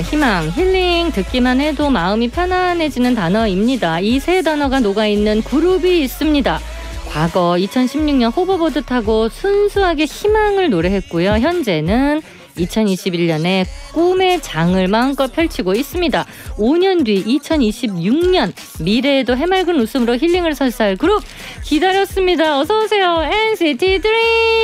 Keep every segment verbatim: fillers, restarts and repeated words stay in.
희망, 힐링 듣기만 해도 마음이 편안해지는 단어입니다. 이 세 단어가 녹아있는 그룹이 있습니다. 과거 이천십육 년 호버보드 타고 순수하게 희망을 노래했고요. 현재는 이천이십일 년에 꿈의 장을 마음껏 펼치고 있습니다. 오 년 뒤 이천이십육 년 미래에도 해맑은 웃음으로 힐링을 설사할 그룹 기다렸습니다. 어서 오세요. 엔시티 드림.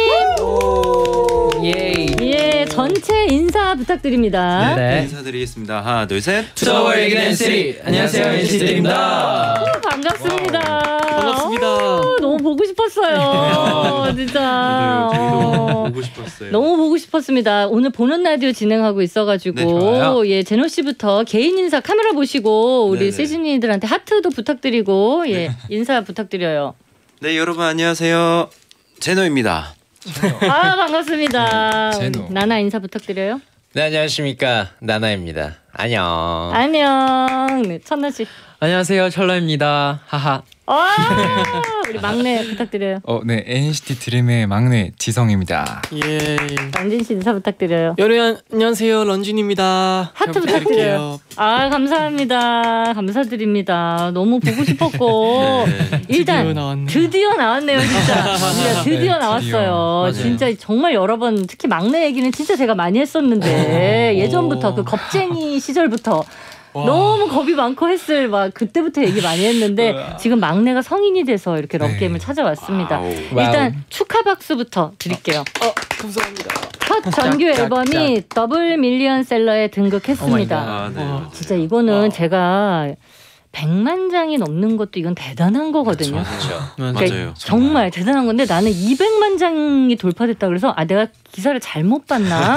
예. 예, 전체 인사 부탁드립니다. 네, 인사드리겠습니다. 하나, 둘, 셋. 투더워이긴 엔시티. 안녕하세요, 엔시티 드림입니다. 반갑습니다. 반갑습니다. 오, 너무 보고 싶었어요. 진짜. 네, 저희도 어. 보고 싶었어요. 너무 보고 싶었습니다. 오늘 보는 라디오 진행하고 있어가지고 네, 좋아요. 예, 제노 씨부터 개인 인사 카메라 보시고 우리 네네. 세진이들한테 하트도 부탁드리고 예, 인사 부탁드려요. 네, 여러분 안녕하세요. 제노입니다. 아, 반갑습니다. 제노. 나나 인사 부탁드려요. 네, 안녕하십니까. 나나입니다. 안녕. 안녕. 네, 천나 씨. 안녕하세요, 철러입니다. 하하. 아, 우리 막내 부탁드려요. 어, 네, 엔시티 드림의 막내 지성입니다. 예. 런쥔 씨 인사 부탁드려요. 여러분 안녕하세요, 런쥔입니다. 하트 부탁드려요. 아, 감사합니다. 감사드립니다. 너무 보고 싶었고 네. 일단 드디어 나왔네요. 드디어 나왔네요, 진짜. 진짜 드디어 네, 나왔어요. 드디어. 진짜 정말 여러 번 특히 막내 얘기는 진짜 제가 많이 했었는데 예전부터 그 겁쟁이 시절부터 너무 겁이 많고 했을 막 그때부터 얘기 많이 했는데 지금 막내가 성인이 돼서 이렇게 럭게임을 네. 찾아왔습니다. 와우. 일단 축하 박수부터 드릴게요. 어, 감사합니다. 첫 정규 앨범이 더블 밀리언셀러에 등극했습니다. 아, 네. 와. 진짜 이거는 제가 백만 장이 넘는 것도 이건 대단한 거거든요. 그렇죠. 맞아요. 그러니까 맞아요. 정말 대단한 건데 나는 이백만 장이 돌파됐다 그래서 아 내가 기사를 잘못 봤나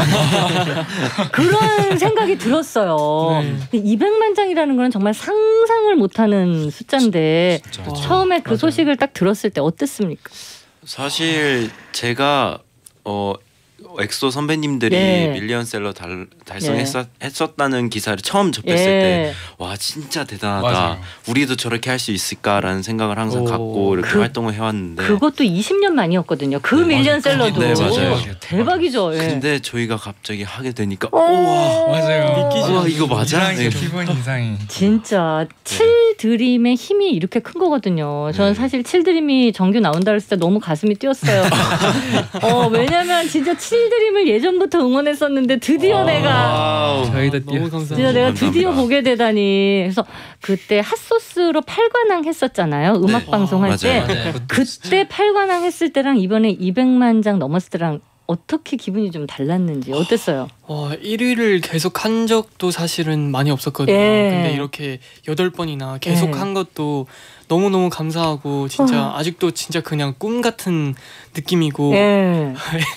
그런 생각이 들었어요. 네. 이백만 장이라는 건 정말 상상을 못하는 숫자인데 진짜. 와. 처음에 그 맞아요. 소식을 딱 들었을 때 어땠습니까? 사실 제가 어 엑소 선배님들이 예. 밀리언셀러 달, 달성했었다는 기사를 처음 접했을 때 와 진짜 대단하다. 맞아요. 우리도 저렇게 할 수 있을까라는 생각을 항상 오. 갖고 이렇게 그- 활동을 해왔는데 그것도 이십 년 만이었거든요. 그 네, 밀리언셀러도 네, 맞아요. 대박이죠. 예. 근데 저희가 갑자기 하게 되니까 오. 우와 맞아요. 믿기지 와 이거 맞아? 네. 기본 인상이. 진짜 칠드림의 힘이 이렇게 큰 거거든요. 저는 네. 사실 칠드림이 정규 나온다 그랬을 때 너무 가슴이 뛰었어요. 어, 왜냐면 진짜 칠드림을 예전부터 응원했었는데 드디어 내가 와우. 저희도 너무 뛰어. 감사합니다. 진짜 내가 드디어 감사합니다. 보게 되다니. 그래서 그때 핫소스로 팔관왕 했었잖아요. 음악 네. 방송 할 맞아요, 때. 맞아요. 그때 팔관왕 했을 때랑 이번에 이백만 장 넘었을 때랑 어떻게 기분이 좀 달랐는지 어땠어요? 와, 일 위를 계속 한 적도 사실은 많이 없었거든요. 예. 근데 이렇게 여덟 번이나 계속 예. 한 것도 너무너무 감사하고 진짜 어. 아직도 진짜 그냥 꿈 같은 느낌이고 예.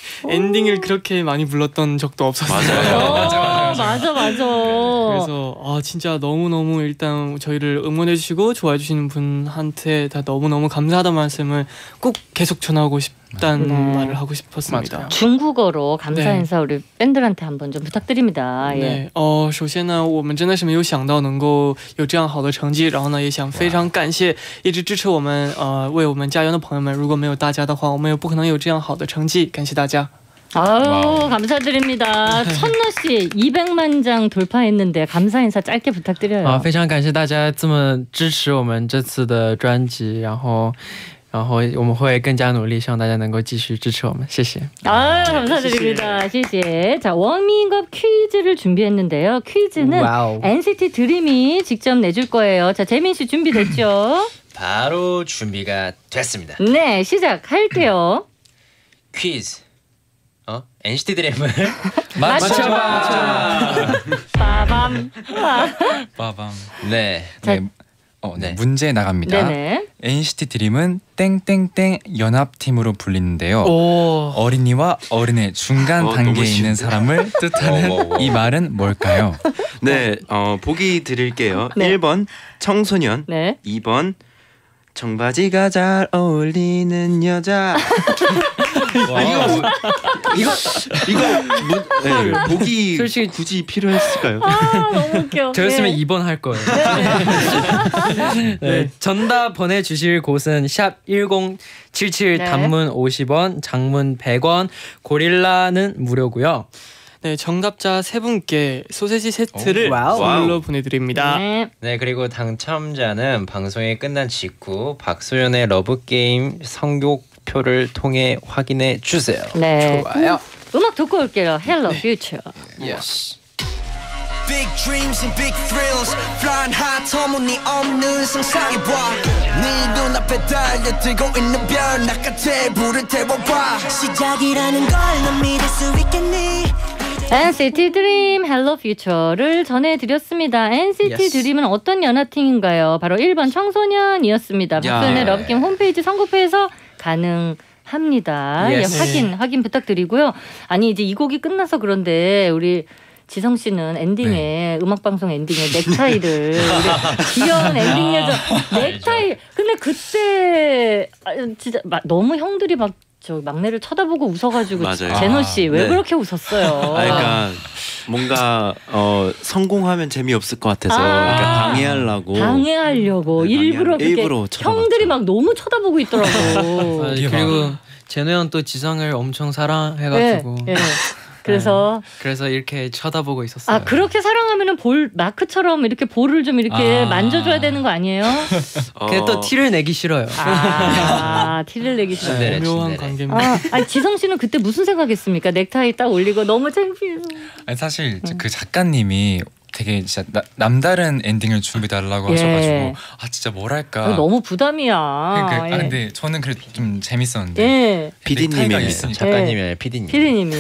엔딩을 그렇게 많이 불렀던 적도 없었어요. 맞아요. 어, 맞아, 맞아. 그래서 아 진짜 너무너무 일단 저희를 응원해 주시고 좋아해 주시는 분한테 다 너무너무 감사하다는 말씀을 꼭 계속 전하고 싶다는 네. 말을 하고 싶었습니다. 맞아요. 중국어로 감사 네. 인사 우리 밴들한테 한번 좀 부탁드립니다. 예. 对，哦，首先呢，我们真的是没有想到能够有这样好的成绩，然后呢，也想非常感谢一直支持我们，呃，为我们加油的朋友们。如果没有大家的话，我们也不可能有这样好的成绩。感谢大家。 아유, 감사드립니다. 천나 씨 이백만 장 돌파했는데 감사 인사 짧게 부탁드려요. 啊，非常感谢大家这么支持我们这次的专辑，然后，然后我们会更加努力，希望大家能够继续支持我们，谢谢。 아유, 감사드립니다. 시시. 자, 워밍업 퀴즈를 준비했는데요. 퀴즈는 와우. 엔시티 드림이 직접 내줄 거예요. 자, 재민 씨 준비됐죠? 바로 준비가 됐습니다. 네, 시작할게요. 퀴즈. 어? 엔시티 드림을 맞춰봐. 빠밤. 빠밤. 네. 자, 네, 어, 네. 네. 문제 나갑니다. 네네. 엔시티 드림은 땡땡땡 연합팀으로 불리는데요. 오, 어린이와 어른의 중간 어, 단계에 너무 있는 쉬운데? 사람을 뜻하는 워, 워, 워. 이 말은 뭘까요? 네, 어, 보기 드릴게요. 네. 일 번 청소년, 네. 이 번 청바지가 잘 어울리는 여자. 아, 이거 이거 이거 뭐, 네, 보기 솔직히- 굳이 필요했을까요? 아, 너무 웃겨. 저였으면 예. 이 번 할 거예요. 네. 정답 보내주실 곳은 샵 일공칠칠 네. 단문 오십 원, 장문 백 원, 고릴라는 무료고요. 네, 정답자 세 분께 소세지 세트를 선물로 보내드립니다. 네. 네, 그리고 당첨자는 방송이 끝난 직후 박소연의 러브게임 선곡표를 통해 확인해 주세요. 네. 좋아요. 음악 듣고 올게요. Hello Future. Yes. Big dreams and big thrills Flying high 터무니없는 상상해봐 네 눈앞에 달려들고 있는 별 나같이 불을 태워봐 시작이라는 걸 넌 믿을 수 있겠니 엔시티 드림 Hello Future를 전해드렸습니다. 엔시티 Yes. 드림은 어떤 연하팀인가요? 바로 일 번 청소년이었습니다. 박소연의 러브게임 홈페이지 선곡표에서 가능합니다. Yes. 예, 확인 확인 부탁드리고요. 아니 이제 이 곡이 끝나서 그런데 우리 지성 씨는 엔딩에 네. 음악 방송 엔딩에 넥타이를 우리 귀여운 엔딩 여자 넥타이. 근데 그때 아, 진짜 막 너무 형들이 막 저 막내를 쳐다보고 웃어가지고 맞아요. 제노 씨 왜 네. 그렇게 웃었어요? 아, 그러니까 뭔가 어, 성공하면 재미없을 것 같아서 아. 그러니까 방해하려고 방해하려고 네, 일부러 방해하- 그렇게 일부러 쳐다봤죠. 형들이 막 너무 쳐다보고 있더라고. 아, 그리고 제노 형 또 지성을 엄청 사랑해가지고 네, 네. 그래서 그래서 이렇게 쳐다보고 있었어요. 아 그렇게 사랑하면은 볼 마크처럼 이렇게 볼을 좀 이렇게 아. 만져줘야 되는 거 아니에요? 어, 근데 또 티를 내기 싫어요. 아 티를 내기 싫어. 네. 묘한 네. 관계입니다. 아, 아니 지성 씨는 그때 무슨 생각했습니까? 넥타이 딱 올리고 너무 창피해서. 아니, 사실 그 작가님이 되게 진짜 나, 남다른 엔딩을 준비해달라고 예. 하셔가지고 아 진짜 뭐랄까. 아, 너무 부담이야. 그러니까, 예. 아, 근데 저는 그래도 좀 재밌었는데 예. 피디님이 넥타이가 있으니까. 작가님이 아니라 피디님. 피디님이.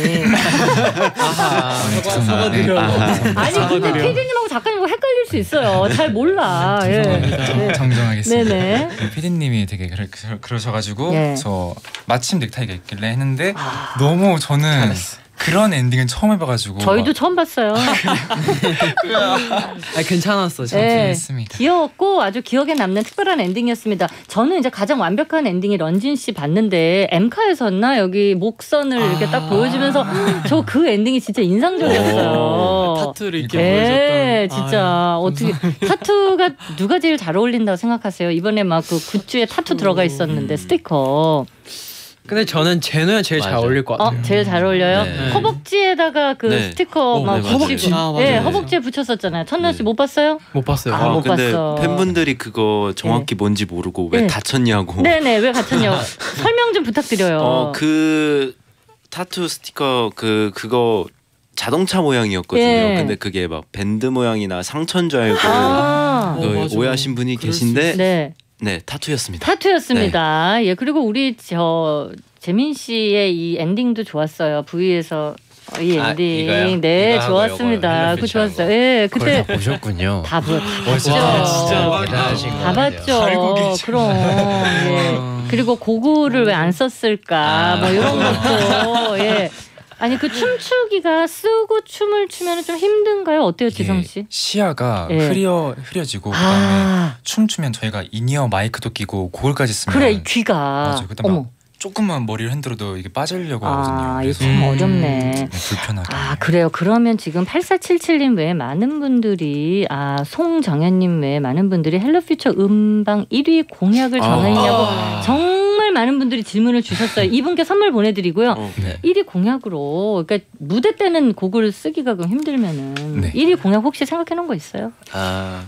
아하. 네, 죄송합니다. 네. 아니 근데 피디님하고 작가님하고 헷갈릴 수 있어요. 잘 몰라. 예. 네. 정정하겠습니다. 네네. 네, 피디님이 되게 그러, 그러셔가지고 예. 저 마침 넥타이가 있길래 했는데 너무 저는 그런 엔딩은 처음 해봐가지고 저희도 처음 봤어요. 아 괜찮았어. 진짜. 네. 했습니다. 귀여웠고 아주 기억에 남는 특별한 엔딩이었습니다. 저는 이제 가장 완벽한 엔딩이 런쥔 씨 봤는데 엠카에서나 여기 목선을 이렇게 딱 보여주면서 저 그 엔딩이 진짜 인상적이었어요. 타투를 이렇게 네, 보여줬던. 진짜 아유, 어떻게 타투가 누가 제일 잘 어울린다고 생각하세요? 이번에 막 그 굿즈에 타투 들어가 있었는데 스티커. 근데 저는 제노 형 제일 잘 맞아요. 어울릴 것 어, 같아요. 제일 잘 어울려요. 네. 허벅지에다가 그 네. 스티커 어, 막 네, 맞아요. 붙이고, 아, 맞아요, 예, 맞아요. 허벅지에 붙였었잖아요. 천나 씨 네. 못 봤어요? 못 봤어요. 아, 못 근데 봤어. 팬분들이 그거 정확히 뭔지 모르고 왜 네. 다쳤냐고. 네네 왜 갇혔냐고 설명 좀 부탁드려요. 어, 그 타투 스티커 그 그거 자동차 모양이었거든요. 예. 근데 그게 막 밴드 모양이나 상처인 줄 알고 아, 그 어, 맞아요. 오해하신 분이 그럴 수 계신데 네 네 타투였습니다. 타투였습니다. 예 그리고 우리 저 재민 씨의 이 엔딩도 좋았어요. 브이에서 이 아, 엔딩 이거요? 네 이거 하고 좋았습니다. 요거 그 헬로피치 좋았어요. 하고. 예 그걸 그때 다 보셨군요. 다, 보, 다 와, 봤죠. 진짜 대단하신 것 다 같아요. 봤죠. 알고 계시네. 그럼 예. 그리고 고구를 왜 안 썼을까 아. 뭐 이런 것도 예. 아니 그 춤추기가 쓰고 춤을 추면 좀 힘든가요? 어때요, 지성 씨? 시야가 예. 흐려 흐려지고 그다음에 아 춤추면 저희가 인이어 마이크도 끼고 고글까지 쓰면 그래 이 귀가 맞아요. 그때 어머 막 조금만 머리를 흔들어도 이게 빠지려고 하거든요. 아 이게 그래서 참 음. 어렵네. 네, 불편하게. 아 그래요. 그러면 지금 팔사칠칠님 외에 많은 분들이 아 송정현님 외에 많은 분들이 헬로퓨처 음방 일 위 공약을 정했냐고 아. 정말 많은 분들이 질문을 주셨어요. 이분께 선물 보내드리고요. 어, 네. 일 위 공약으로 그러니까 무대 때는 곡을 쓰기가 그럼 힘들면은 네. 일 위 공약 혹시 생각해 놓은 거 있어요? 아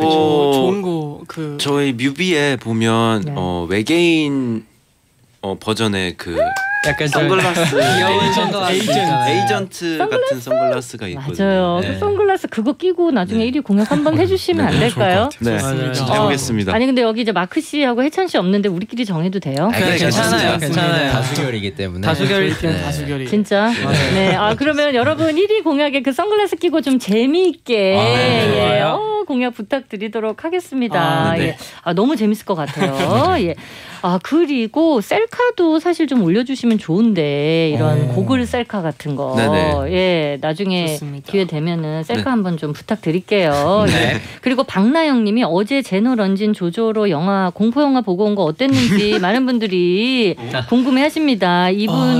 뭐 좋은 거그 저희 뮤비에 보면 네. 어, 외계인 어, 버전의 그 약간 좀 선글라스 귀여운 선글라스 있잖아요. 에이전트 같은 선글라스가 있거든요. 맞아요. 네. 그 선글라스 그거 끼고 나중에 네. 일 위 공약 한번 해주시면 안 네, 좋을 것 될까요? 같아요. 네, 맞아요. 진짜 어. 해보겠습니다. 아니 근데 여기 이제 마크 씨하고 해찬 씨 없는데 우리끼리 정해도 돼요? 아, 그래, 괜찮아요. 괜찮습니다. 괜찮아요. 다수결이기 때문에. 다수결이 네. 다수결이. 진짜? 네. 아 그러면 여러분 일 위 공약에 그 선글라스 끼고 좀 재미있게 아, 네. 예, 어, 공약 부탁드리도록 하겠습니다. 아, 네. 예. 아 너무 재밌을 것 같아요. 예. 아 그리고 셀카도 사실 좀 올려주시면 좋은데 이런 오. 고글 셀카 같은 거, 네네. 예 나중에 좋습니다. 기회 되면은 셀카 네. 한번 좀 부탁드릴게요. 네. 예. 그리고 박나영님이 어제 제노 런쥔 조조로 영화 공포 영화 보고 온 거 어땠는지 많은 분들이 궁금해하십니다.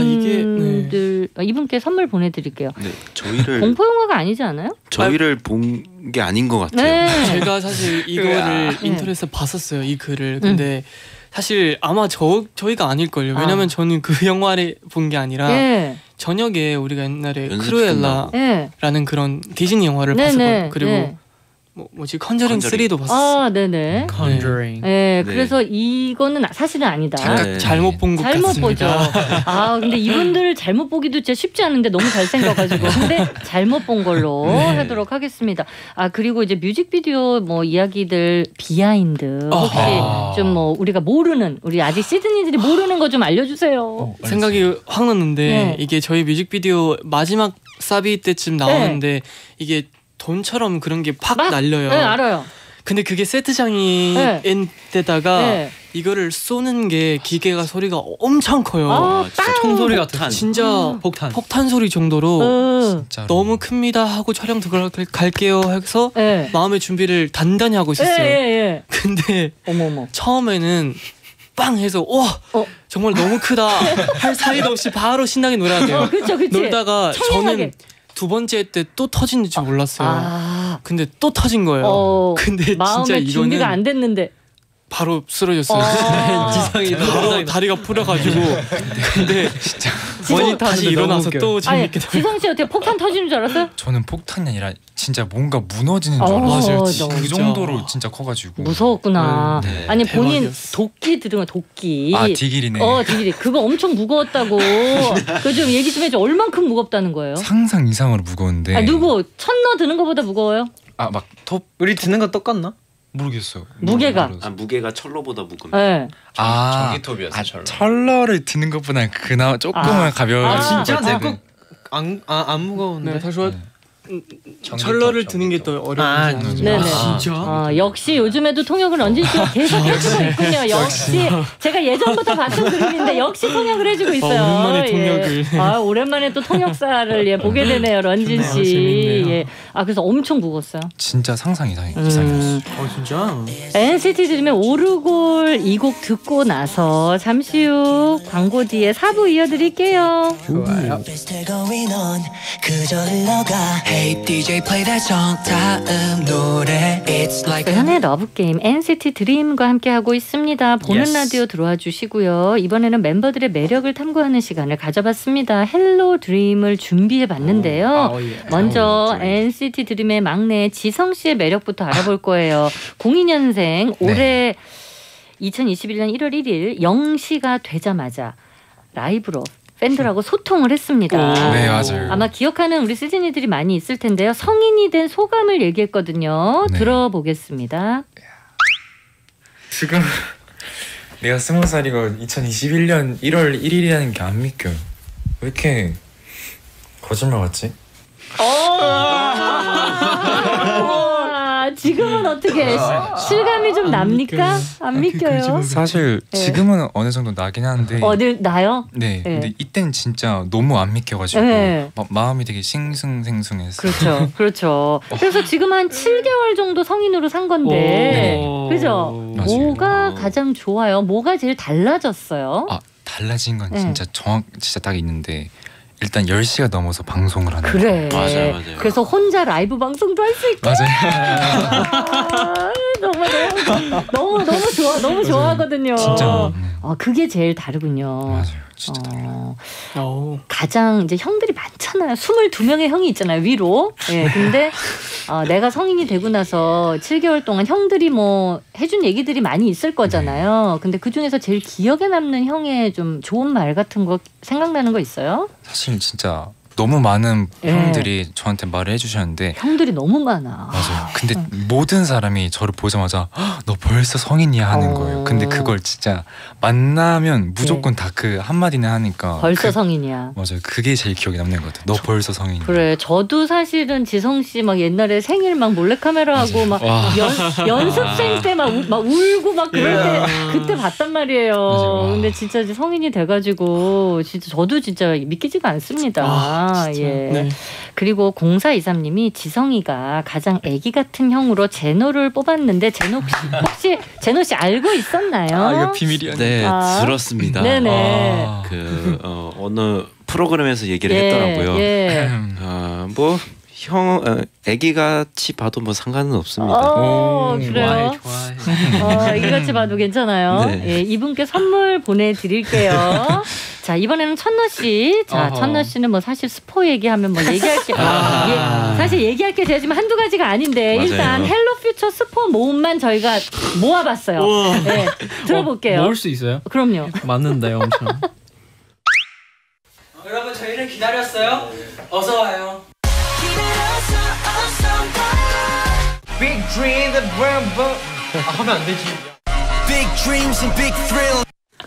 이분들 아, 이분께 선물 보내드릴게요. 네, 저희를 공포 영화가 아니지 않아요? 저희를 본 게 아닌 것 같아요. 네. 제가 사실 이거를 네. 인터넷에서 봤었어요. 이 글을. 근데 사실 아마 저 저희가 아닐걸요. 아. 왜냐면 저는 그 영화를 본 게 아니라 예. 저녁에 우리가 옛날에 연습 크루엘라라는 네. 그런 디즈니 영화를 네네. 봤었거든요. 그리고 네. 뭐 뭐지 컨저링 컨저링. 쓰리도 봤었어요. 아, 네네. Conjuring. 네, 네. 그래서 이거는 사실은 아니다. 잠깐 네. 잘못 본 것 잘못 보죠. 같습니다. 아, 근데 이분들 잘못 보기도 진짜 쉽지 않은데 너무 잘생겨가지고. 근데 잘못 본 걸로 네. 하도록 하겠습니다. 아, 그리고 이제 뮤직비디오 뭐 이야기들 비하인드 혹시 아. 좀 뭐 우리가 모르는 우리 아직 시드니들이 모르는 거 좀 알려주세요. 어, 생각이 확 났는데 네. 이게 저희 뮤직비디오 마지막 사비 때쯤 나오는데 이게 돈처럼 그런 게 팍 막- 날려요. 네, 알아요. 근데 그게 세트장인 데다가 네. 이거를 쏘는 게 기계가 소리가 엄청 커요. 아, 진짜 빵! 총소리 같은. 진짜 음. 폭탄. 폭탄 소리 정도로 어, 진짜로. 너무 큽니다 하고 촬영 들어갈게요 해서 네. 마음의 준비를 단단히 하고 예, 있었어요. 예, 예. 근데 어머, 어머. 처음에는 빵 해서 와 어. 정말 너무 크다 할 사이도 없이 바로 신나게 놀아야 돼요. 어, 그쵸, 그치. 놀다가 청량하게. 저는 두 번째 때 또 터진 줄 몰랐어요. 아, 근데 또 터진 거예요. 어, 근데 진짜 마음의 준비가 이거는 안 됐는데. 바로 쓰러졌어요. 아. 지성이 바로 다리가 풀어가지고 근데 진짜 지성- 다시 일어나서 또 아니, 재밌게 놀. 지성 씨 어떻게 폭탄 터지는 줄 알았어요? 저는 폭탄이 아니라 진짜 뭔가 무너지는 줄 어, 알았어요. 맞아요. 그 진짜. 정도로 진짜 커가지고. 무서웠구나. 네. 아니 본인 대박이었어. 도끼 들은 거 도끼. 아 디길이네. 어, 디길이 그거 엄청 무거웠다고. 그 좀 얘기 좀 해줘. 얼만큼 무겁다는 거예요? 상상 이상으로 무거운데. 아, 누구 천너 드는 거보다 무거워요? 아 막 톱 우리 드는 거 똑같나? 모르겠어요. 무게가. 모르겠어요. 아, 무게가 철로보다 무겁니다. 네. 아, 전기톱이었어. 아 철러를 드는 것보다 그나마 조금은 아. 가벼운. 아, 진짜 아, 내거 안, 아, 안 무거운데. 네, 다시 와. 전기톱, 철러를 드는 게 전기톱. 더 어려운 아, 거 네네. 아, 진짜? 어, 역시 요즘에도 통역을 런쥔 씨가 계속 해주고 있군요. 역시 제가 예전부터 봤던 그림인데 역시 통역을 해주고 있어요. 어, 오랜만에 예. 통역을. 아, 오랜만에 또 통역사를 예, 보게 되네요, 런쥔 씨. 재밌네요. 예. 아, 그래서 엄청 무거웠어요. 진짜 상상 이상 음. 이상이었어요. 어 진짜? 엔시티 드림의 오르골 이 곡 듣고 나서 잠시 후 광고 뒤에 사 부 이어드릴게요. Still going on 그저 흘러가 Hey 디제이 play that song 다음 노래 It's like 현의 러브게임 엔시티 드림과 함께하고 있습니다. 보는 Yes. 라디오 들어와 주시고요. 이번에는 멤버들의 매력을 탐구하는 시간을 가져봤습니다. 헬로 드림을 준비해봤는데요. 어, 예. 먼저 엔시티 드림의 막내 지성 씨의 매력부터 알아볼 거예요. 공이 년생 올해 이천이십일 년 일월 일일 영 시가 되자마자 라이브로 팬들하고 소통을 했습니다. 네 맞아요. 아마 기억하는 우리 시즈니들이 많이 있을 텐데요. 성인이 된 소감을 얘기했거든요. 네. 들어보겠습니다. 지금 내가 스무 살이고 이천이십일 년 일월 일일이라는 게 안 믿겨요. 왜 이렇게 거짓말 같지? 아, 지금은 어떻게 실감이 좀 납니까? 안 믿겨요. 사실 네. 지금은 어느 정도 나긴 하는데. 어디 나요? 네, 네. 근데 이때는 진짜 너무 안 믿겨가지고 네. 마, 마음이 되게 싱숭생숭했어요. 그렇죠, 그렇죠. 그래서 지금 한 칠 개월 정도 성인으로 산 건데, 오. 그죠? 맞아요. 뭐가 가장 좋아요? 뭐가 제일 달라졌어요? 아 달라진 건 네. 진짜 정확 진짜 딱 있는데 일단 열 시가 넘어서 방송을 하는 그래. 맞아요, 맞아요. 그래서 혼자 라이브 방송도 할 수 있고. 거. 맞아요. 아, 정말 너무 너무 너무 좋아, 너무 좋아하거든요. 진짜 네. 어, 그게 제일 다르군요. 맞아요. 진짜 달라요. 어, 어. 가장 이제 형들이 많잖아요. 스물두 명의 형이 있잖아요, 위로. 예, 근데 어, 내가 성인이 되고 나서 칠 개월 동안 형들이 뭐 해준 얘기들이 많이 있을 거잖아요. 근데 그 중에서 제일 기억에 남는 형의 좀 좋은 말 같은 거 생각나는 거 있어요? 사실 진짜 너무 많은 예. 형들이 저한테 말을 해주셨는데 형들이 너무 많아. 맞아요. 근데 모든 사람이 저를 보자마자 "헉, 너 벌써 성인이야 하는 어. 거예요. 근데 그걸 진짜 만나면 무조건 다 그 한마디는 하니까 네. 벌써 그, 성인이야. 맞아요. 그게 제일 기억에 남는 것 같아요. 너 벌써 성인이야. 그래, 저도 사실은 지성 씨 막 옛날에 생일 막 몰래카메라 하고 막 와. 연, 연습생 때 막 막 울고 막 그럴 때 그때 봤단 말이에요. 맞아요. 근데 진짜 이제 성인이 돼가지고 진짜 저도 진짜 믿기지가 않습니다. 아, 진짜. 예. 네. 그리고 공사이삼 님이 지성이가 가장 애기 같은 형으로 제노를 뽑았는데 제노 혹시, 혹시 제노 씨 알고 있었나요? 아 이거 비밀이야. 네, 아. 들었습니다. 네네. 아. 그 어, 어느 프로그램에서 얘기를 예, 했더라고요. 예. 어, 뭐 형, 어, 애기같이 봐도 뭐 상관은 없습니다. 어, 그래요? 좋아해, 좋아해. 어, 애기같이 봐도 괜찮아요. 네. 예, 이분께 선물 보내드릴게요. 자, 이번에는 천너 씨. 자, 어허. 천너 씨는 뭐 사실 스포 얘기하면 뭐 얘기할 게 아. 예, 사실 얘기할 게 되지만 한두 가지가 아닌데 맞아요. 일단 헬로퓨처 스포 모음만 저희가 모아봤어요. 네, 들어볼게요. 모을 수 있어요? 그럼요. 맞는데 엄청. 여러분 저희를 기다렸어요. 어서 와요. Big dream, the brown boat. 아, 하면 안 되지. Big dreams and big thrills.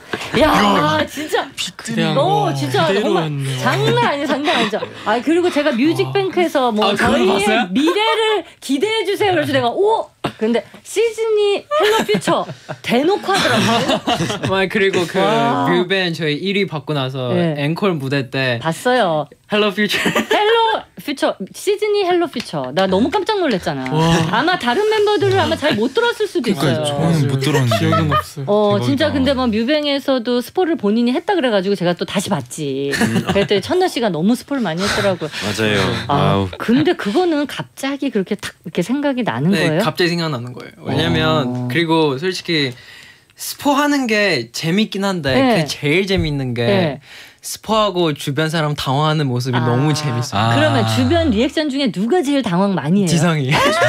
야, 진짜. 그냥 어, 진짜 정말 그대로였네요. 장난 아니야, 장난 아니죠. 아, 그리고 제가 뮤직뱅크에서 뭐 아, 그거 저희의 봤어요? 미래를 기대해 주세요. 그래서 내가 오, 근데 시즈니 헬로퓨처 대놓고 하더라고요. 막 그리고 그 와. 뮤밴 저희 일 위 받고 나서 네. 앵콜 무대 때 봤어요. 헬로 퓨처 헬로 퓨처 시즈니 헬로 퓨처 나 너무 깜짝 놀랐잖아. 아마 다른 멤버들을 아마 잘 못 들었을 수도 있어요. 저는 못 들었는데. 기억은 없어요. 어 대박이다. 진짜 근데 뭐 뮤뱅에서도 스포를 본인이 했다 그래가지고 제가 또 다시 봤지. 그랬더니 천나 씨가 너무 스포를 많이 했더라고요. 맞아요. 아 와우. 근데 그거는 갑자기 그렇게 탁 이렇게 생각이 나는 네, 거예요? 갑자기 생각나는 거예요. 왜냐면 어. 그리고 솔직히 스포하는 게 재밌긴 한데 네. 그게 제일 재밌는 게 네. 스포하고 주변 사람 당황하는 모습이 아. 너무 재밌어요. 아. 그러면 주변 리액션 중에 누가 제일 당황 많이 해요? 지성이.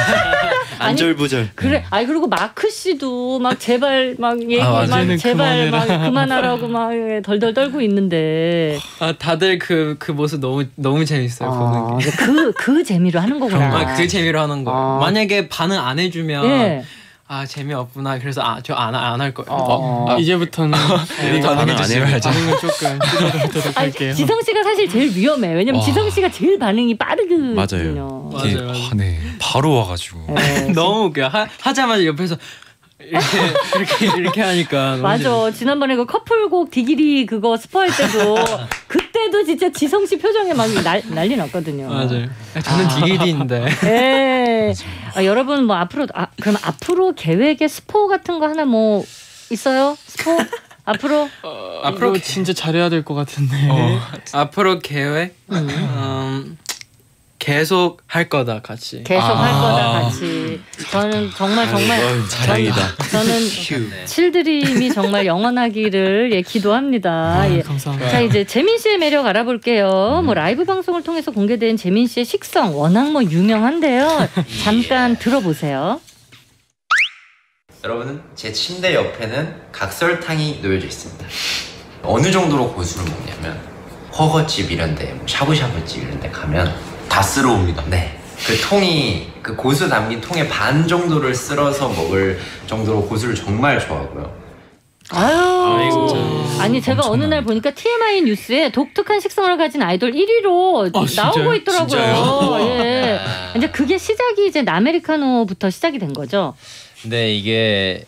안절부절. 그래. 아니 그리고 마크 씨도 막 제발 막 얘기 아, 막 맞아요. 제발 막 그만해라. 그만하라고 막 덜덜 떨고 있는데 아 다들 그 그 모습 너무 너무 재밌어요 보는 게. 그그 재미로 하는 거구나. 아, 그 재미로 하는 거예요. 아. 만약에 반응 안 해주면 예. 아 재미없구나. 그래서 아 저 안 안 할 거예요. 어. 아, 이제부터는 우리가 반응 안 해요. 반응을 조금 줄여드리도록 아니, 할게요. 지성 씨가 사실 제일 위험해. 왜냐면 와. 지성 씨가 제일 반응이 빠르거든요. 맞아요. 이게, 맞아요, 맞아요. 아, 네. 바로 와가지고. 네. 너무 웃겨. 하, 하자마자 옆에서 이렇게 이렇게 이렇게 하니까 너무 맞아. 지난번에 그 커플곡 디기리 그거 스포할 때도 그때도 진짜 지성 씨 표정에 막 날, 난리 났거든요. 맞아요. 저는 디기디인데. 네. 아, 여러분 뭐 앞으로 아 그럼 앞으로 계획에 스포 같은 거 하나 뭐 있어요? 스포 앞으로 앞으로 앞으로 진짜 잘해야 될 것 같은데. 어, 앞으로 계획 음, 음, 계속 할 거다 같이. 계속 아. 할 거다 같이. 저는 정말 정말 아이고, 다행이다. 저는 네. 칠드림이 정말 영원하기를 예, 기도합니다. 아, 예. 감사합니다. 자 이제 재민 씨의 매력 알아볼게요. 뭐 라이브 방송을 통해서 공개된 재민 씨의 식성 워낙 뭐 유명한데요. 잠깐 들어보세요. 여러분은 제 침대 옆에는 각설탕이 놓여져 있습니다. 어느 정도로 고수를 먹냐면 허거집 이런 데, 뭐 샤브샤브집 이런 데 가면 다 쓸어옵니다. 네. 그 통이, 그 고수 담긴 통의 반 정도를 쓸어서 먹을 정도로 고수를 정말 좋아하고요. 아유, 아이고. 아니 제가 어느 날 보니까 티엠아이 뉴스에 독특한 식성을 가진 아이돌 일 위로 나오고 있더라고요. 진짜요? 예. 이제 그게 시작이 이제 나메리카노부터 시작이 된 거죠. 근데 이게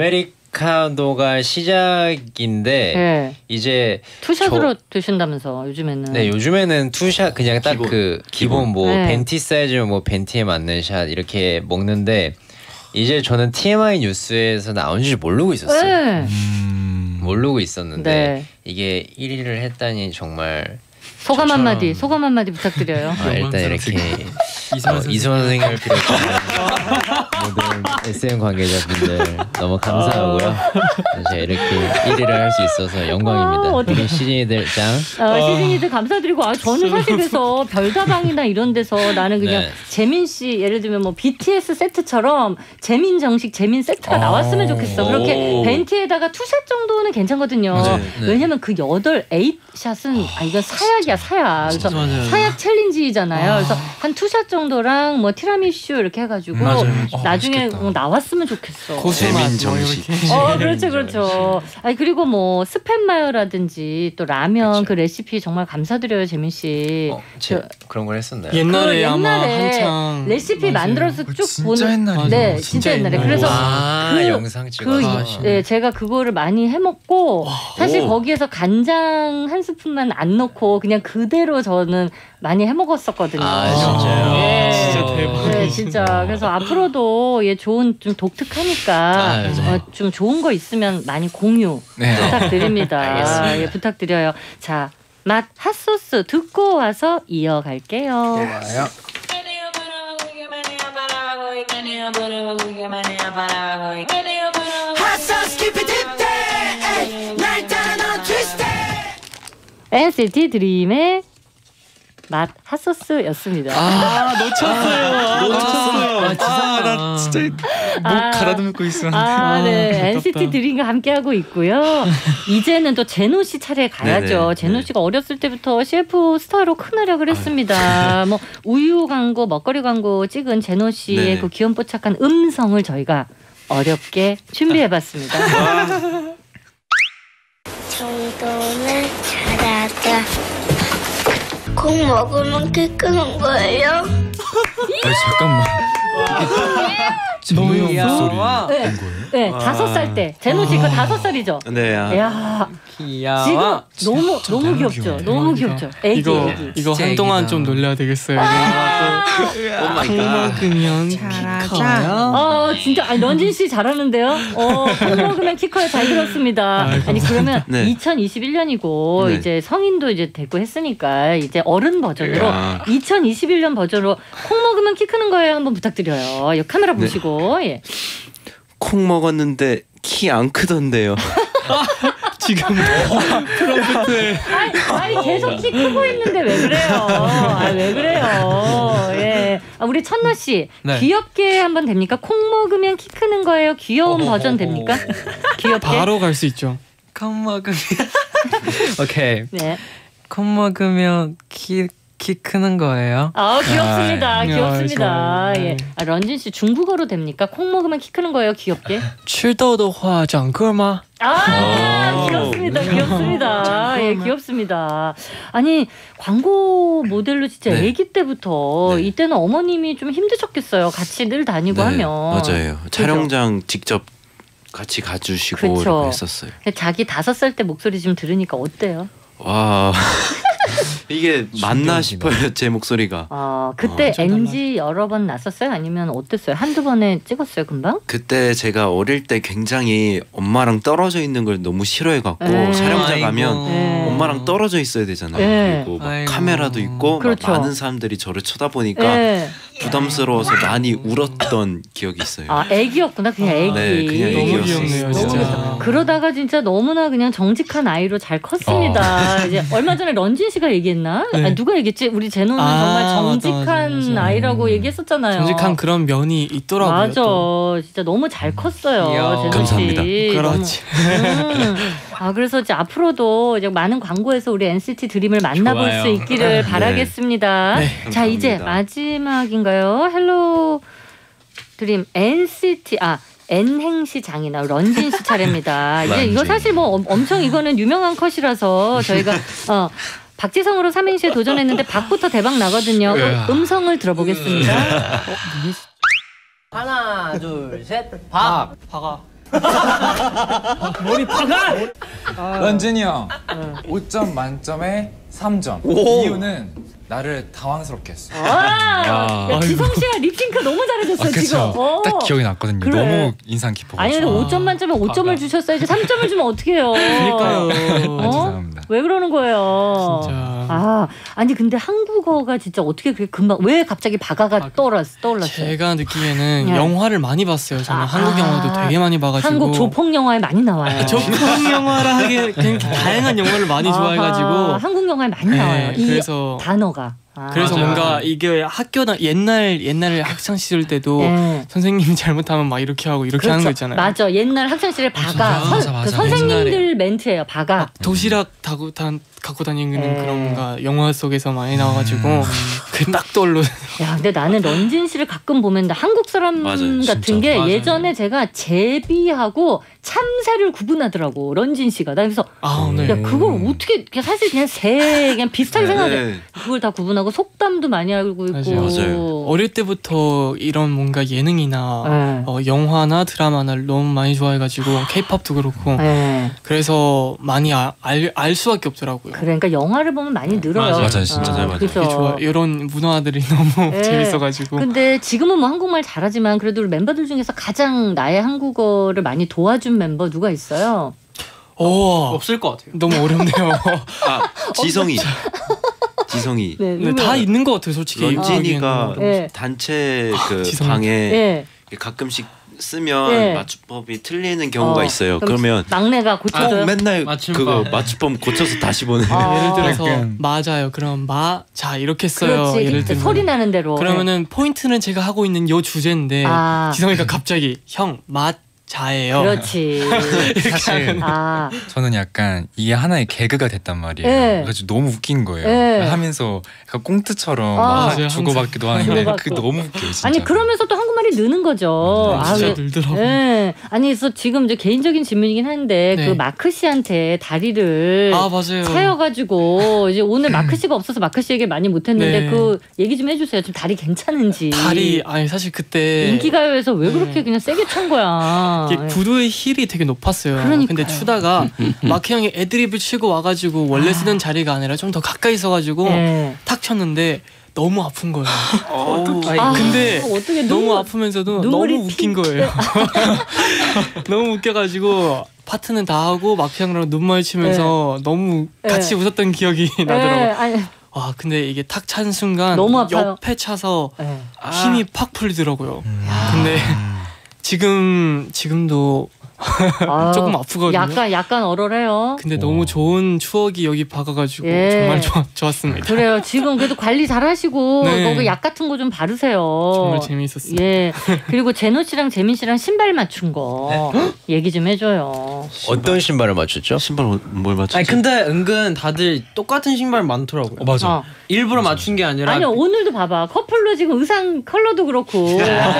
나메리카노가 시작인데 예. 이제 투샷으로 드신다면서 요즘에는. 네, 요즘에는 투샷 그냥 딱 그 기본, 뭐 네. 벤티 사이즈면 뭐 벤티에 맞는 샷 이렇게 먹는데 이제 저는 티엠아이 뉴스에서 나온지 모르고 있었어요. 네. 음. 모르고 있었는데 네. 이게 일 위를 했다니 정말 소감 저처럼- 한마디, 소감 한마디 부탁드려요. 아, 일단 이렇게 이승환 어, 선생님. 이승환 선생님을 비롯한 모든 에스엠 관계자분들 너무 감사하고요. 제가 이렇게 일 위를 할 수 있어서 영광입니다. 아, 어떡해. 우리 시즌이들 짱. 어, 시즌이들 감사드리고 아 저는 사실 그래서 별다방이나 이런 데서 나는 그냥 네. 재민 씨 예를 들면 뭐 비티에스 세트처럼 재민 정식 재민 세트가 나왔으면 좋겠어. 그렇게 오. 벤티에다가 투샷 정도는 괜찮거든요. 맞아요. 네. 왜냐면 그 여덟 에잇 샷은 아 이건 사약이야 사약. 그래서 맞아요. 사약 챌린지잖아요. 그래서 한 투샷 정도랑 뭐 티라미슈 이렇게 해가지고 맞아요. 어, 나중에 맛있겠다. 어, 나왔으면 좋겠어. 고수맛 재민 뭐 정식. 이렇게. 어, 그렇죠, 그렇죠. 아니 그리고 뭐 스팸 마요라든지 또 라면 그 레시피 정말 감사드려요, 재민 씨. 어, 제, 그런 걸 했었나요? 옛날에 그 아마 옛날에 한창 레시피 맞아요. 만들어서 쭉 진짜 보는. 옛날이에요. 네, 진짜 진짜 옛날에. 옛날에. 그래서 아, 그- 영상 그 찍어서. 네, 제가 그거를 많이 해 먹고 사실 오. 거기에서 간장 한 스푼만 안 넣고 그냥 그대로 저는 많이 해 먹었었거든요. 아, 진짜요? 네. 진짜 대박. 네, 진짜. 그래서 앞으로도 예 좋은 좀 독특하니까 아, 맞아요. 어, 좀 좋은 거 있으면 많이 공유 네. 부탁드립니다. 알겠습니다. 예, 부탁드려요. 자, 맛 핫소스 듣고 와서 이어갈게요. 좋아요. 엔시티 드림의 맛 핫소스였습니다. 아 놓쳤어요. 놓쳤어요. 아, 아, 나 진짜 목 아, 가다듬고 있었는데. 아, 네. 아, 엔시티 드림과 함께하고 있고요. 이제는 또 제노 씨 차례 가야죠. 네네. 제노 네. 씨가 어렸을 때부터 셰프 스타로 큰 활약을 했습니다. 뭐 우유 광고, 먹거리 광고 찍은 제노 씨의 네네. 그 귀염뽀짝한 음성을 저희가 어렵게 준비해봤습니다. 정도는 잘하다. 콩 먹으면 키 크는 거예요? 아 잠깐만. 너무 목소리 네, 온 거예요? 네, 다섯 살 때. 제노 씨 그 다섯 살이죠? 네. 아, 야, 귀여워. 지금 너무 진짜 너무 너무 귀엽죠. 귀여워요. 너무 귀엽죠. 애기 이거 애기. 이거 진짜 한동안 애기다. 좀 놀려야 되겠어요. 오 마이 갓. 먹으면 키 커요. 어 진짜 아니 런쥔 씨 잘하는데요. 어, 밥 먹으면 키 커요. 잘 들었습니다. 아니 그러면 네. 이천이십일 년이고 네. 이제 성인도 이제 됐고 했으니까 이제 어른 버전으로 야. 이천이십일 년 버전으로 콩 먹으면 키 크는 거예요. 한번 부탁드려요. 이 카메라 네. 보시고 예. 콩 먹었는데 키 안 크던데요. 지금 프롬프트 아니, 아니 계속 키 크고 있는데 왜 그래요? 아, 왜 그래요? 예. 아, 우리 천나 씨 네. 귀엽게 한번 됩니까? 콩 먹으면 키 크는 거예요. 귀여운 버전 됩니까? 귀엽게. 바로 갈 수 있죠. 콩 먹으면 오케이. 네. 콩 먹으면 키, 키 크는 거예요. 아 귀엽습니다. 아, 귀엽습니다. 좋아요. 예. 아, 런쥔 씨 중국어로 됩니까? 콩 먹으면 키 크는 거예요. 귀엽게. 吃豆的话长个吗? 아 귀엽습니다. 귀엽습니다. 예, 귀엽습니다. 아니 광고 모델로 진짜 네. 아기 때부터 네. 이때는 어머님이 좀 힘드셨겠어요. 같이 늘 다니고 네, 하면. 맞아요. 촬영장 직접 같이 가주시고 그쵸. 이렇게 했었어요. 자기 다섯 살 때 목소리 좀 들으니까 어때요? 와 이게 맞나 싶어요. 제 목소리가. 어 그때 어, 엔지 여러 번 났었어요? 아니면 어땠어요? 한두 번에 찍었어요 금방? 그때 제가 어릴 때 굉장히 엄마랑 떨어져 있는 걸 너무 싫어해갖고 에이. 촬영장 가면 네. 엄마랑 떨어져 있어야 되잖아요. 네. 그리고 막 아이고. 카메라도 있고 그렇죠. 막 많은 사람들이 저를 쳐다보니까 네. 부담스러워서 많이 울었던 기억이 있어요. 아 애기였구나 그냥 애기. 네, 그냥 너무 애기였어요. 귀엽네요, 너무 진짜. 귀엽다. 그러다가 진짜 너무나 그냥 정직한 아이로 잘 컸습니다. 이제 얼마 전에 런쥔 씨가 얘기했나? 네. 아니, 누가 얘기했지? 우리 제노는 아, 정말 맞다, 정직한 맞아, 맞아. 아이라고 얘기했었잖아요. 정직한 그런 면이 있더라고요. 맞아. 또. 진짜 너무 잘 컸어요. 귀여워. 제노 씨. 감사합니다. 그렇지. 너무. 음. 아 그래서 이제 앞으로도 이제 많은 광고에서 우리 엔시티 드림을 만나볼 좋아요. 수 있기를 바라겠습니다. 네. 자 이제 감사합니다. 마지막인가요? 헬로 드림 엔시티 아 N행시 장이나 런쥔 씨 차례입니다. 이제 이거 런쥔. 사실 뭐 엄- 엄청 이거는 유명한 컷이라서 저희가 어. 박지성으로 삼행시에 도전했는데 박부터 대박 나거든요. 그럼 음성을 들어보겠습니다. 하나 둘셋 박. 박아. 머리 박아. 런쥔이 형 오 점 만점에 삼 점. 이유는 나를 당황스럽게 했어. 와, 야, 지성 씨가 립싱크 너무 잘해줬어 아, 지금. 그쵸. 어. 딱 기억이 났거든요. 그래. 너무 인상 깊어가지고. 아니 근데 오 점 만점에 오 점을 주셨어야지 삼 점을 주면 어떡해요. 그러니까요. 어? 아, 죄송합니다. 왜 그러는 거예요? 진짜. 아, 아니 근데 한국어가 진짜 어떻게 그렇게 금방 왜 갑자기 바가가 아, 떠올랐, 떠올랐어요? 제가 느끼기에는 네. 영화를 많이 봤어요. 저는 아, 한국 영화도 되게 많이 봐가지고. 한국 조폭 영화에 많이 나와요. 조폭 영화라 하기에 그냥 다양한 영화를 많이 아하, 좋아해가지고. 한국 영화에 많이 네, 나와요. 이 그래서 단어가. 아. 그래서 맞아요. 뭔가 이게 학교나 옛날 옛날 학창 시절 때도 네. 선생님이 잘못하면 막 이렇게 하고 이렇게 하는 거 있잖아요. 맞아. 옛날 학창시절에 바가. 진짜? 선, 맞아, 맞아. 그 선생님들 옛날에. 멘트예요. 바가. 도시락 타고 다, 갖고 다니는 네. 그런 뭔가 영화 속에서 많이 나와가지고 그 딱 떠올려. 야, 근데 나는 런쥔 씨를 가끔 보면 나 한국 사람 맞아요, 같은 진짜. 게 맞아요. 예전에 제가 제비하고 참새를 구분하더라고 런쥔 씨가. 나 그래서 아, 네. 야 그걸 어떻게 그냥 사실 그냥 새 그냥 비슷하게 생각해. 네. 그걸 다 구분하고 속담도 많이 알고 있고. 맞아요. 맞아요. 어릴 때부터 이런 뭔가 예능이나 네. 어, 영화나 드라마를 너무 많이 좋아해가지고 케이팝도 그렇고 네. 그래서 많이 아, 알, 알 수밖에 없더라고요. 그러니까 영화를 보면 많이 늘어요. 맞아요. 맞아요, 진짜 잘 맞아요. 그죠. 되게 좋아. 이런 문화들이 너무 네. 재밌어가지고. 근데 지금은 뭐 한국말 잘하지만 그래도 우리 멤버들 중에서 가장 나의 한국어를 많이 도와준 멤버 누가 있어요? 오, 없을 것 같아요. 너무 어렵네요. 아 지성이. 지성이. 네, 네, 다 있는 것 같아요, 솔직히. 런진이가 네. 단체 그 지성이. 방에 네. 가끔씩 쓰면 네. 맞춤법이 틀리는 경우가 어, 있어요. 그럼 그러면 막내가 고쳐줘요? 꼭 맨날 맞춤법. 그거 맞춤법 고쳐서 다시 보내. 아. 예를 들어서 약간- 맞아요. 그럼 마, 자 이렇게 써요. 그렇지. 예를 들면 소리 나는 대로. 그러면은 포인트는 제가 하고 있는 요 주제인데 아. 지성이가 갑자기 형 맛 자예요. 그렇지. 사실 아, 저는 약간 이게 하나의 개그가 됐단 말이에요. 네. 그래서 너무 웃긴 거예요. 네. 하면서 약간 꽁트처럼 아. 막 맞아요, 주고받기도 하는데 주고받고. 그게 너무 웃겨요. 진짜. 아니 그러면서 또 한국말이 느는 거죠. 음, 진짜 왜- 늘더라고요. 네. 아니 그래서 지금 이제 개인적인 질문이긴 한데 네. 그 마크 씨한테 다리를 아 맞아요. 차여가지고 이제 오늘 마크 씨가 없어서 마크 씨 얘기 많이 못했는데 네. 그 얘기 좀 해주세요. 지금 다리 괜찮은지. 다리 아니 사실 그때 인기가요에서 왜 그렇게 네. 그냥 세게 찬 거야. 이게 구두의 힐이 되게 높았어요. 그러니까요. 근데 추다가 마크 형이 애드립을 치고 와가지고 원래 쓰던 자리가 아니라 좀 더 가까이 있어가지고 네. 탁 쳤는데 너무 아픈 거예요. 아, 근데 어떻게 너무 눈물- 아프면서도 눈물이 너무 웃긴 거예요. 너무 웃겨가지고 파트는 다 하고 마크 형이랑 눈 마주치면서 너무 같이 네. 웃었던 기억이 네, 나더라고요. 아니, 와 근데 이게 탁 찬 순간 너무 아파요. 옆에 차서 네. 힘이 팍 풀리더라고요. 근데 지금 지금도 아, 조금 아프거든요. 약간 약간 얼얼해요. 근데 너무 좋은 추억이 여기 박아가지고 예. 정말 좋, 좋았습니다. 그래요. 지금 그래도 관리 잘 하시고 네. 뭐 약 같은 거 좀 바르세요. 정말 재미있었어요. 예. 그리고 제노 씨랑 재민 씨랑 신발 맞춘 거 얘기 좀 해줘요. 어떤 신발을 맞췄죠? 신발 뭘 맞췄지? 아니 근데 은근 다들 똑같은 신발 많더라고요. 어, 맞아. 어. 일부러 맞춘 게 아니라 아니 오늘도 봐봐 커플로 지금 의상 컬러도 그렇고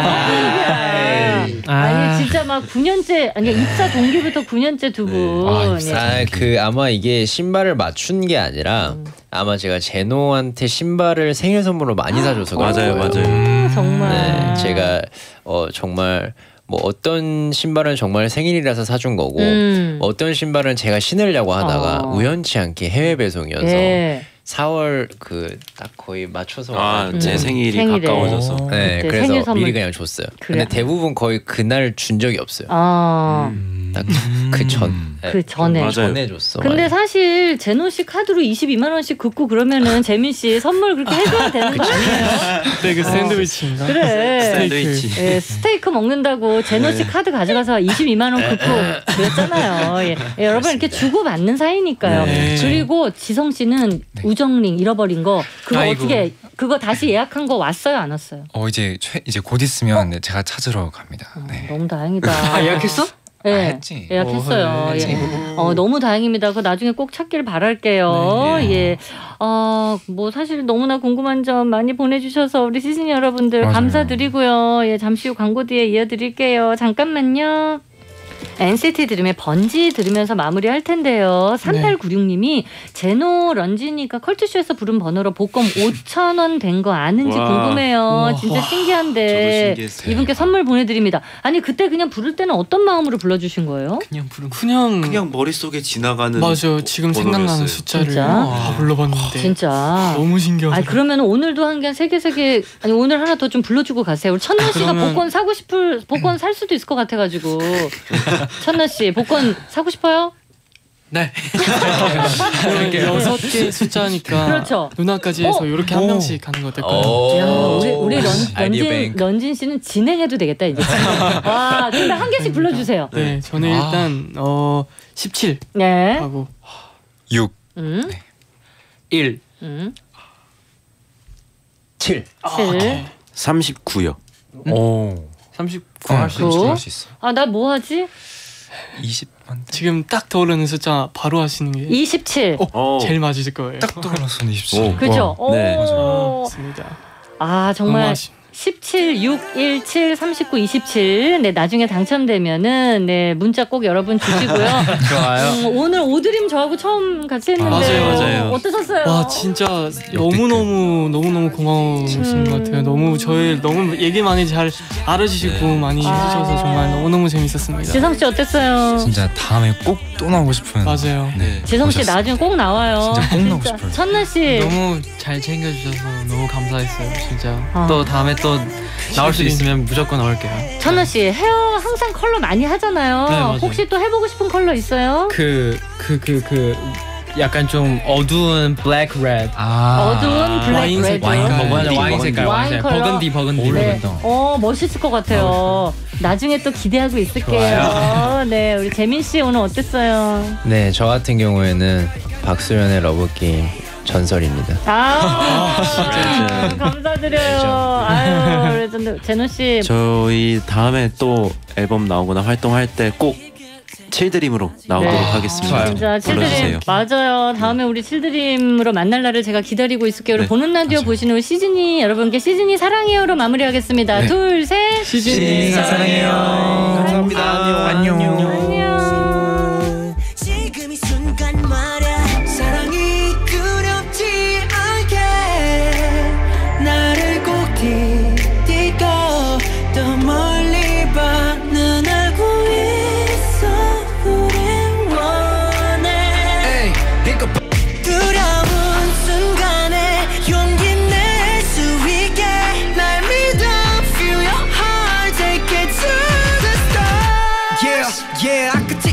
아. 아니 진짜 막 구 년째 아니 입사 동기부터 구 년째 두 분. 아, 예. 아, 그 아마 이게 신발을 맞춘 게 아니라 아마 제가 제노한테 신발을 생일 선물로 많이 사줘서 그런 맞아요, 거예요. 맞아요. 음, 정말. 네, 제가 어 정말 뭐 어떤 신발은 정말 생일이라서 사준 거고 음. 어떤 신발은 제가 신으려고 하다가 어. 우연치 않게 해외 배송이어서 예. 사월 그 딱 거의 맞춰서 아, 제 음. 생일이 생일에. 가까워져서. 네, 그때 그래서 생일 선물- 미리 그냥 줬어요. 그래. 근데 대부분 거의 그날 준 적이 없어요. 아. 딱 그 전, 네, 그 전에. 맞아요. 전에 줬어. 근데 사실 제노 씨 카드로 이십이만 원씩 긋고 그러면은 재민 씨 선물 그렇게 해줘야 되는 거 아니에요? 네, 그 샌드위치인가? 그래. 샌드위치. 예, 스테이크 먹는다고 제노 씨 카드 가져가서 이십이만 원 긋고 그랬잖아요. 예. 예, 여러분 이렇게 주고 받는 사이니까요. 네. 그리고 지성 씨는 우정링 잃어버린 거 그거 아이고. 어떻게 그거 다시 예약한 거 왔어요 안 왔어요? 어 이제 최, 이제 곧 있으면 네, 제가 찾으러 갑니다. 네. 너무 다행이다. 아 예약했어? 예, 아, 했지. 예약했어요. 오, 예. 했지. 어, 너무 다행입니다. 그 나중에 꼭 찾길 바랄게요. 네. 예. 어, 뭐 사실 너무나 궁금한 점 많이 보내주셔서 우리 시즌 여러분들 맞아요. 감사드리고요. 예, 잠시 후 광고 뒤에 이어드릴게요. 잠깐만요. 엔시티 들으면 번지 들으면서 마무리할 텐데요. 삼팔구육 님이 제노 런진이가 컬투쇼에서 부른 번호로 복권 오천 원 된 거 아는지 와. 궁금해요. 와. 진짜 저도 신기한데 신기했어요. 이분께 선물 보내드립니다. 아니 그때 그냥 부를 때는 어떤 마음으로 불러주신 거예요? 그냥 부른 그냥 그냥 머릿속에 지나가는 맞아요. 지금 생각나는 번호였어요. 숫자를 진짜? 다 불러봤는데 진짜. 너무 신기하다. 아니 그러면 오늘도 한 개 세 개 세 개 아니 오늘 하나 더 좀 불러주고 가세요. 우리 천나 씨가 그러면- 복권 사고 싶을 복권 살 수도 있을 것 같아가지고 천나 씨 복권 사고 싶어요? 네. 그러면 여섯 개 숫자니까 그렇죠. 누나까지 해서 어? 이렇게 한 오. 명씩 가는 거 어떨까요? 오. 야 우리 우리 런, 아이디어 런진 뱅크. 런진 씨는 진행해도 되겠다 이제. 와 근데 한 개씩 불러주세요. 네, 저는 아. 일단 어 십칠 네. 하고 육. 음. 일. 음. 칠. 칠. 삼십구요. 오. 삼십구 어, 할 수 구. 있어. 할수 있어. 아 나 뭐 하지? 이십 번. 지금 딱 떠오르는 숫자 바로 하시는 게 이십칠. 어. 제일 맞으실 거예요. 딱 떠올랐어 이십칠. 오. 그죠? 와, 네. 오. 맞습니다. 아 정말 너무 아쉽- 십칠, 육, 일, 칠, 삼십구, 이십칠. 네, 나중에 당첨되면은 네, 문자 꼭 여러분 주시고요. 좋아요. 음, 오늘 오드림 저하고 처음 같이 했는데 맞아요, 맞아요. 어떠셨어요? 와 진짜 너무 너무 너무 너무 고마우신 것 같아요. 너무 저희 너무 얘기 많이 잘 알아주시고 많이 아. 해주셔서 정말 너무 너무 재밌었습니다. 지성 씨 어땠어요? 진짜 다음에 꼭 또 나오고 싶은. 맞아요. 네. 지성 씨 오셨어요. 나중에 꼭 나와요. 진짜 꼭 나오고 싶어요. 천나 씨. 너무 잘 챙겨주셔서 너무 감사했어요. 진짜. 아. 또 다음에 또 나올 수 있으면 무조건 나올게요. 천나 씨 헤어 항상 컬러 많이 하잖아요. 네, 맞아요. 혹시 또 해보고 싶은 컬러 있어요? 그 그 그 그 약간 좀 어두운 black red. 아. 어두운 블랙 레드. 와인, 와인, 와인 색깔. 와인 컬러. 버건디 버건디. 네. 어 멋있을 것 같아요. 나중에 또 기대하고 있을게요. 네, 우리 재민 씨 오늘 어땠어요? 네, 저 같은 경우에는 박수현의 러브 게임 전설입니다. 아, 감사드려요. 아유, 레전드. 제노 씨. 저희 다음에 또 앨범 나오거나 활동할 때 꼭 칠드림으로 나오도록 네. 하겠습니다. 진짜 칠드림 맞아요. 다음에 우리 칠드림으로 만날 날을 제가 기다리고 있을게요. 네. 보는 라디오 맞아요. 보시는 우리 시즈니 여러분께 시즈니 사랑해요로 마무리하겠습니다. 네. 둘, 셋. 시즈니 사랑해요. 감사합니다. 안녕. 안녕. 안녕. 지금 이 순간 말야 사랑이 두렵지 않게 나를 꼭 디디고 더 멀리 봐 난 알고 있어 우린 원해 두려운 순간에 용기 낼 수 있게 날 믿어 Feel your heart take it to the stars Yeah, yeah I could take